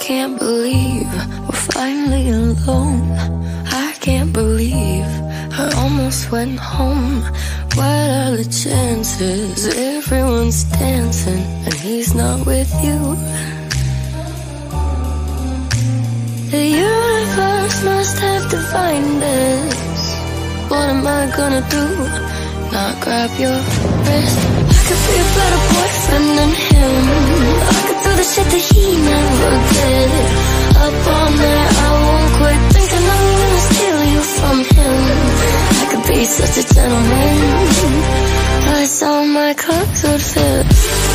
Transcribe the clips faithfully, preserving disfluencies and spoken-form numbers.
can't believe we're finally alone. I can't believe I almost went home. What are the chances? Everyone's dancing and he's not with you. The universe must have defined us. What am I gonna do? Not grab your wrist. I could be a better boyfriend than him. I could do the shit that he never did. Up all night, I won't quit thinking I'm gonna steal you from him. I could be such a gentleman. I saw my clothes would fit.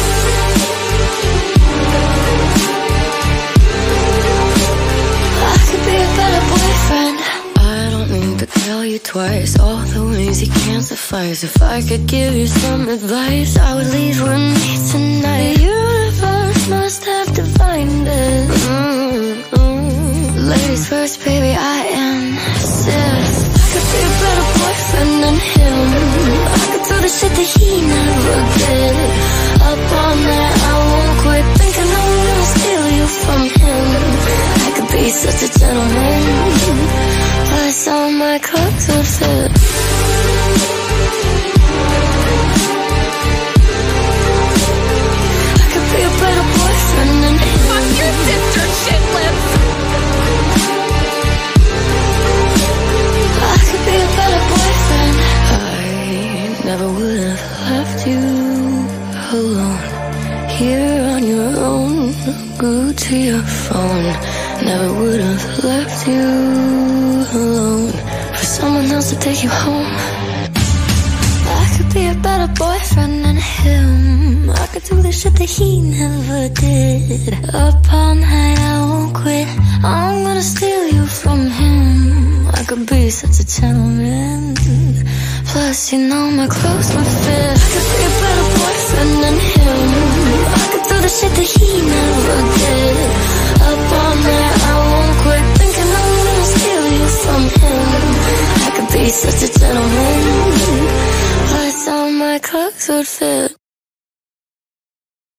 I could be a better boyfriend. I don't need to tell you twice all the ways you can't suffice. If I could give you some advice, I would leave with me tonight. The universe must have defined it. Mm-hmm. Ladies first, baby, I am sis. I could be a better boyfriend than him. I could do the shit that he never did. Up all night, I won't quit thinking I'm gonna steal you from him. I could be such a gentleman. I saw my clothes would fit. I could be a better boyfriend than him. Fuck your sister, shit lips. I could be a better boyfriend. I never would have left you alone. Here on your own, glued to your phone. Never would have left you alone for someone else to take you home. I could be a better boyfriend than him. I could do the shit that he never did. Up all night, I won't quit. I'm gonna steal you from him. I could be such a gentleman. Plus, you know my clothes would fit. I could be a better boyfriend than him. I could do the shit that he never did. Up all night, I won't quit thinking I'm gonna steal you from him. I could be such a gentleman. Plus, all my clothes would fit.